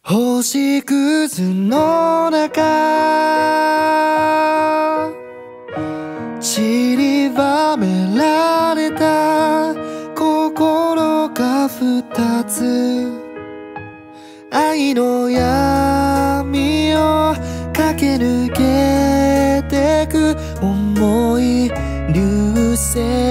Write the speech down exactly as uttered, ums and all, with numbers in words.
星屑の中散りばめられた心が二つ、愛の闇を駆け抜けてく重い流星